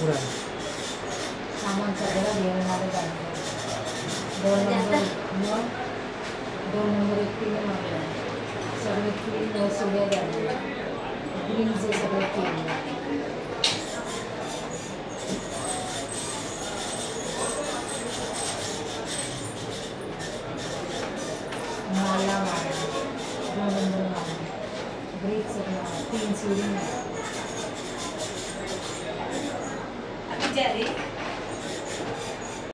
पूरा सामान सगळं घेऊन आलं जाणार 2 नंबर 1 किलो मागला सगळे तीन सुड्या झाले ग्रीनचे सगळे केले माला मारला 2 नंबर मारला ग्रीन सगळं 3 सुडी अभी जा रही